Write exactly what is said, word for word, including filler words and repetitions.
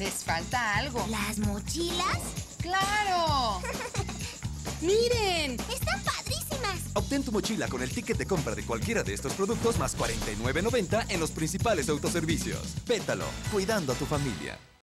Les falta algo. ¿Las mochilas? ¡Claro! ¡Miren! ¡Están padrísimas! Obtén tu mochila con el ticket de compra de cualquiera de estos productos más cuarenta y nueve noventa en los principales autoservicios. Pétalo, cuidando a tu familia.